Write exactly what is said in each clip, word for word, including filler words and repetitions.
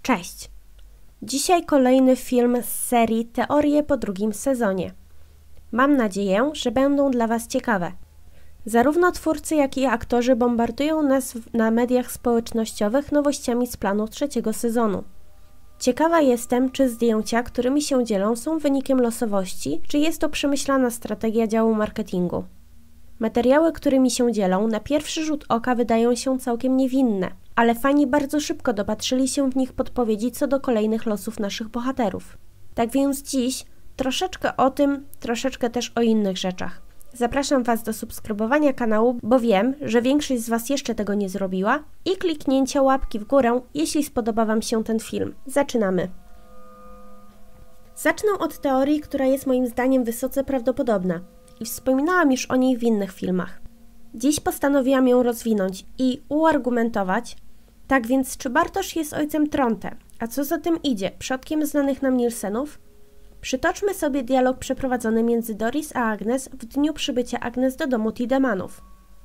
Cześć! Dzisiaj kolejny film z serii Teorie po drugim sezonie. Mam nadzieję, że będą dla Was ciekawe. Zarówno twórcy, jak i aktorzy bombardują nas na mediach społecznościowych nowościami z planu trzeciego sezonu. Ciekawa jestem, czy zdjęcia, którymi się dzielą, są wynikiem losowości, czy jest to przemyślana strategia działu marketingu. Materiały, którymi się dzielą, na pierwszy rzut oka wydają się całkiem niewinne, ale fani bardzo szybko dopatrzyli się w nich podpowiedzi co do kolejnych losów naszych bohaterów. Tak więc dziś troszeczkę o tym, troszeczkę też o innych rzeczach. Zapraszam Was do subskrybowania kanału, bo wiem, że większość z Was jeszcze tego nie zrobiła, i kliknięcia łapki w górę, jeśli spodoba Wam się ten film. Zaczynamy! Zacznę od teorii, która jest moim zdaniem wysoce prawdopodobna i wspominałam już o niej w innych filmach. Dziś postanowiłam ją rozwinąć i uargumentować. Tak więc, czy Bartosz jest ojcem Tronte, a co za tym idzie, przodkiem znanych nam Nielsenów? Przytoczmy sobie dialog przeprowadzony między Doris a Agnes w dniu przybycia Agnes do domu Tidemanów.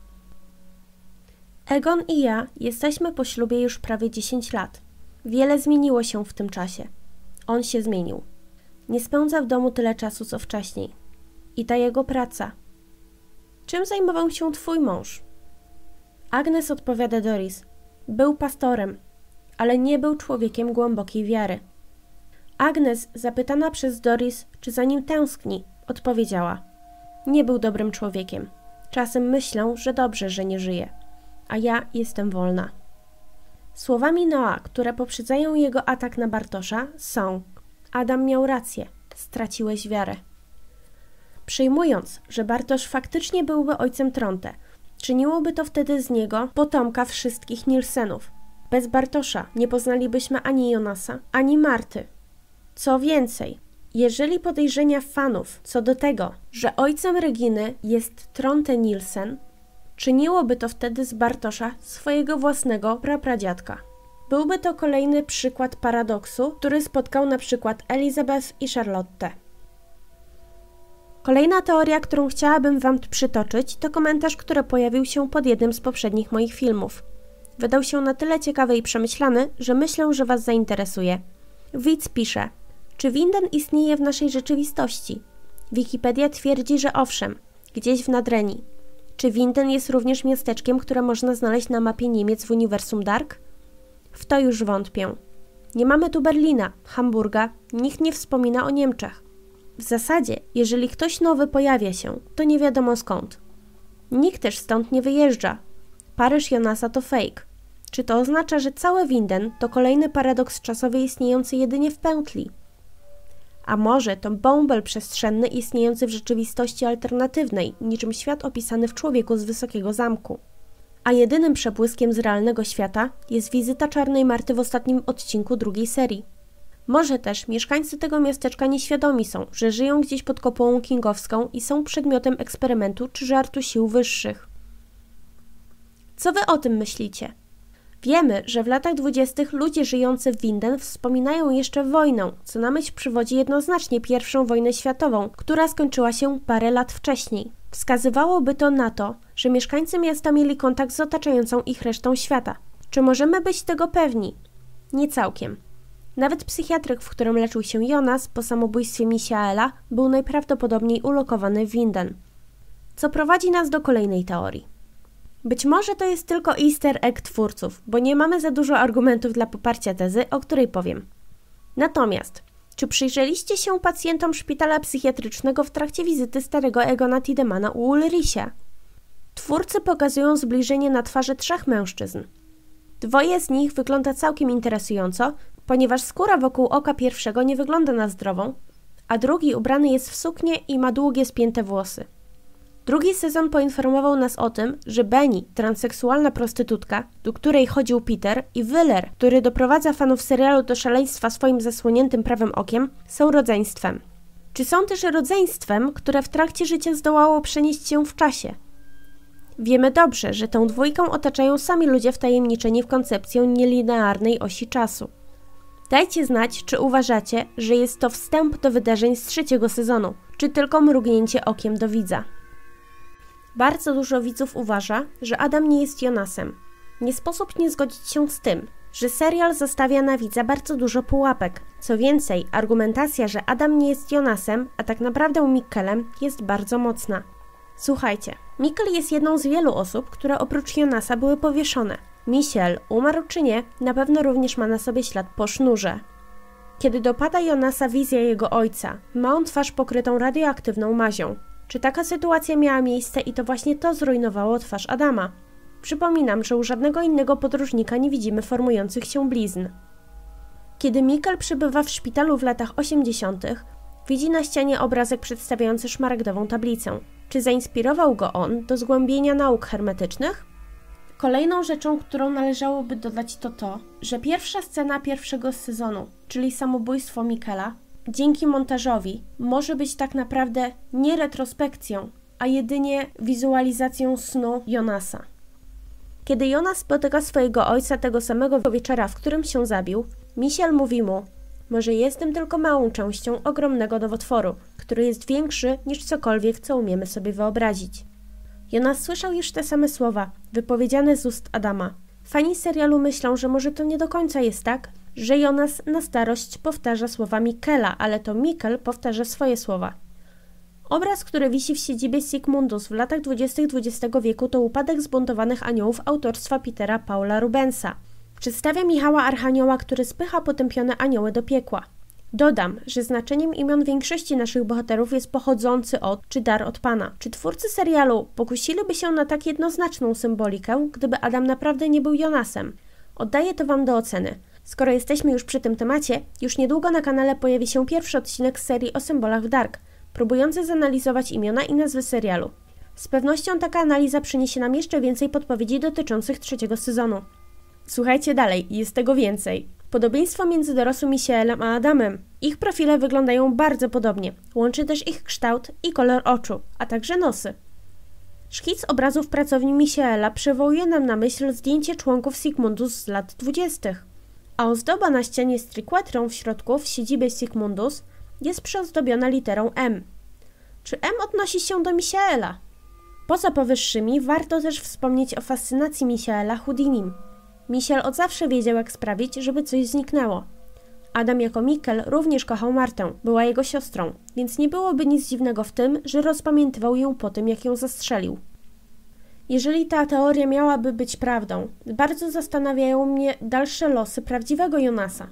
Egon i ja jesteśmy po ślubie już prawie dziesięć lat. Wiele zmieniło się w tym czasie. On się zmienił. Nie spędza w domu tyle czasu, co wcześniej. I ta jego praca. Czym zajmował się twój mąż? Agnes odpowiada Doris. Był pastorem, ale nie był człowiekiem głębokiej wiary. Agnes, zapytana przez Doris, czy za nim tęskni, odpowiedziała. Nie był dobrym człowiekiem. Czasem myślę, że dobrze, że nie żyje. A ja jestem wolna. Słowami Noa, które poprzedzają jego atak na Bartosza, są: Adam miał rację, straciłeś wiarę. Przyjmując, że Bartosz faktycznie byłby ojcem Tronte, czyniłoby to wtedy z niego potomka wszystkich Nielsenów. Bez Bartosza nie poznalibyśmy ani Jonasa, ani Marty. Co więcej, jeżeli podejrzenia fanów co do tego, że ojcem Reginy jest Tronte Nielsen, czyniłoby to wtedy z Bartosza swojego własnego prapradziadka. Byłby to kolejny przykład paradoksu, który spotkał na przykład Elizabeth i Charlotte. Kolejna teoria, którą chciałabym Wam przytoczyć, to komentarz, który pojawił się pod jednym z poprzednich moich filmów. Wydał się na tyle ciekawy i przemyślany, że myślę, że Was zainteresuje. Widz pisze: czy Winden istnieje w naszej rzeczywistości? Wikipedia twierdzi, że owszem, gdzieś w Nadrenii. Czy Winden jest również miasteczkiem, które można znaleźć na mapie Niemiec w uniwersum Dark? W to już wątpię. Nie mamy tu Berlina, Hamburga, nikt nie wspomina o Niemczech. W zasadzie, jeżeli ktoś nowy pojawia się, to nie wiadomo skąd. Nikt też stąd nie wyjeżdża. Paryż Jonasa to fake. Czy to oznacza, że całe Winden to kolejny paradoks czasowy istniejący jedynie w pętli? A może to bąbel przestrzenny istniejący w rzeczywistości alternatywnej, niczym świat opisany w Człowieku z Wysokiego Zamku? A jedynym przebłyskiem z realnego świata jest wizyta Czarnej Marty w ostatnim odcinku drugiej serii. Może też mieszkańcy tego miasteczka nieświadomi są, że żyją gdzieś pod kopułą kingowską i są przedmiotem eksperymentu czy żartu sił wyższych. Co Wy o tym myślicie? Wiemy, że w latach dwudziestych ludzie żyjący w Winden wspominają jeszcze wojnę, co na myśl przywodzi jednoznacznie pierwszą wojnę światową, która skończyła się parę lat wcześniej. Wskazywałoby to na to, że mieszkańcy miasta mieli kontakt z otaczającą ich resztą świata. Czy możemy być tego pewni? Nie całkiem. Nawet psychiatryk, w którym leczył się Jonas po samobójstwie Michaela, był najprawdopodobniej ulokowany w Winden. Co prowadzi nas do kolejnej teorii. Być może to jest tylko easter egg twórców, bo nie mamy za dużo argumentów dla poparcia tezy, o której powiem. Natomiast, czy przyjrzeliście się pacjentom szpitala psychiatrycznego w trakcie wizyty starego Egona Tidemana u Ulricha? Twórcy pokazują zbliżenie na twarze trzech mężczyzn. Dwoje z nich wygląda całkiem interesująco, ponieważ skóra wokół oka pierwszego nie wygląda na zdrową, a drugi ubrany jest w suknię i ma długie, spięte włosy. Drugi sezon poinformował nas o tym, że Benny, transseksualna prostytutka, do której chodził Peter, i Wyler, który doprowadza fanów serialu do szaleństwa swoim zasłoniętym prawym okiem, są rodzeństwem. Czy są też rodzeństwem, które w trakcie życia zdołało przenieść się w czasie? Wiemy dobrze, że tą dwójką otaczają sami ludzie wtajemniczeni w koncepcję nielinearnej osi czasu. Dajcie znać, czy uważacie, że jest to wstęp do wydarzeń z trzeciego sezonu, czy tylko mrugnięcie okiem do widza. Bardzo dużo widzów uważa, że Adam nie jest Jonasem. Nie sposób nie zgodzić się z tym, że serial zostawia na widza bardzo dużo pułapek. Co więcej, argumentacja, że Adam nie jest Jonasem, a tak naprawdę Mikkelem, jest bardzo mocna. Słuchajcie, Mikkel jest jedną z wielu osób, które oprócz Jonasa były powieszone. Michel, umarł czy nie, na pewno również ma na sobie ślad po sznurze. Kiedy dopada Jonasa wizja jego ojca, ma on twarz pokrytą radioaktywną mazią. Czy taka sytuacja miała miejsce i to właśnie to zrujnowało twarz Adama? Przypominam, że u żadnego innego podróżnika nie widzimy formujących się blizn. Kiedy Mikkel przybywa w szpitalu w latach osiemdziesiątych, widzi na ścianie obrazek przedstawiający szmaragdową tablicę. Czy zainspirował go on do zgłębienia nauk hermetycznych? Kolejną rzeczą, którą należałoby dodać, to to, że pierwsza scena pierwszego sezonu, czyli samobójstwo Mikkela, dzięki montażowi może być tak naprawdę nie retrospekcją, a jedynie wizualizacją snu Jonasa. Kiedy Jonas spotyka swojego ojca tego samego wieczora, w którym się zabił, Michel mówi mu: może jestem tylko małą częścią ogromnego nowotworu, który jest większy niż cokolwiek, co umiemy sobie wyobrazić. Jonas słyszał już te same słowa, wypowiedziane z ust Adama. Fani serialu myślą, że może to nie do końca jest tak, że Jonas na starość powtarza słowa Mikkela, ale to Mikkel powtarza swoje słowa. Obraz, który wisi w siedzibie Sigmundus w latach dwudziestych dwudziestego wieku, to Upadek zbuntowanych aniołów autorstwa Petera Paula Rubensa. Przedstawia Michała Archanioła, który spycha potępione anioły do piekła. Dodam, że znaczeniem imion większości naszych bohaterów jest pochodzący od czy dar od Pana. Czy twórcy serialu pokusiliby się na tak jednoznaczną symbolikę, gdyby Adam naprawdę nie był Jonasem? Oddaję to Wam do oceny. Skoro jesteśmy już przy tym temacie, już niedługo na kanale pojawi się pierwszy odcinek z serii o symbolach w Dark, próbujący zanalizować imiona i nazwy serialu. Z pewnością taka analiza przyniesie nam jeszcze więcej podpowiedzi dotyczących trzeciego sezonu. Słuchajcie dalej, jest tego więcej. Podobieństwo między dorosłym Michaelem a Adamem. Ich profile wyglądają bardzo podobnie. Łączy też ich kształt i kolor oczu, a także nosy. Szkic obrazów pracowni Michaela przywołuje nam na myśl zdjęcie członków Sigmundus z lat dwudziestych. A ozdoba na ścianie z trikłatrą w środku w siedzibie Sigmundus jest przyozdobiona literą M. Czy M odnosi się do Michaela? Poza powyższymi warto też wspomnieć o fascynacji Michaela Houdinim. Michel od zawsze wiedział, jak sprawić, żeby coś zniknęło. Adam jako Mikkel również kochał Martę, była jego siostrą, więc nie byłoby nic dziwnego w tym, że rozpamiętywał ją po tym, jak ją zastrzelił. Jeżeli ta teoria miałaby być prawdą, bardzo zastanawiają mnie dalsze losy prawdziwego Jonasa.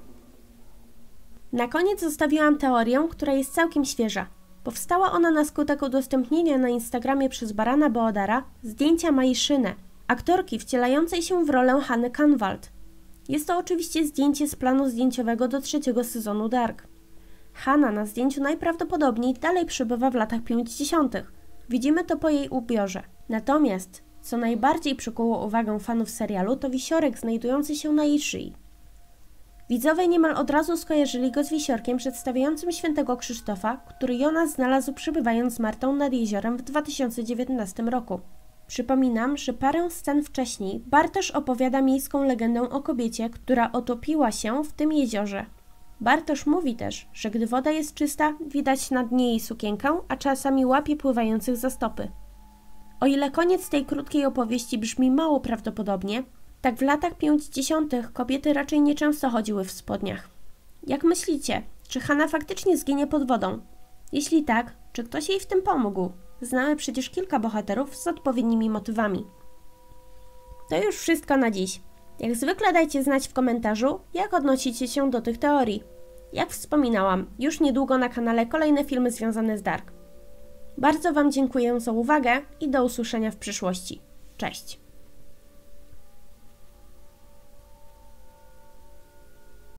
Na koniec zostawiłam teorię, która jest całkiem świeża. Powstała ona na skutek udostępnienia na Instagramie przez Barana Boadara zdjęcia Mai Szynę, aktorki wcielającej się w rolę Hanny Kanwald. Jest to oczywiście zdjęcie z planu zdjęciowego do trzeciego sezonu Dark. Hanna na zdjęciu najprawdopodobniej dalej przebywa w latach pięćdziesiątych. Widzimy to po jej ubiorze. Natomiast, co najbardziej przykuło uwagę fanów serialu, to wisiorek znajdujący się na jej szyi. Widzowie niemal od razu skojarzyli go z wisiorkiem przedstawiającym świętego Krzysztofa, który Jonas znalazł przybywając z Martą nad jeziorem w dwa tysiące dziewiętnastym roku. Przypominam, że parę scen wcześniej Bartosz opowiada miejską legendę o kobiecie, która utopiła się w tym jeziorze. Bartosz mówi też, że gdy woda jest czysta, widać na dnie jej sukienkę, a czasami łapie pływających za stopy. O ile koniec tej krótkiej opowieści brzmi mało prawdopodobnie, tak w latach pięćdziesiątych kobiety raczej nieczęsto chodziły w spodniach. Jak myślicie, czy Hanna faktycznie zginie pod wodą? Jeśli tak, czy ktoś jej w tym pomógł? Znamy przecież kilka bohaterów z odpowiednimi motywami. To już wszystko na dziś. Jak zwykle dajcie znać w komentarzu, jak odnosicie się do tych teorii. Jak wspominałam, już niedługo na kanale kolejne filmy związane z Dark. Bardzo Wam dziękuję za uwagę i do usłyszenia w przyszłości. Cześć!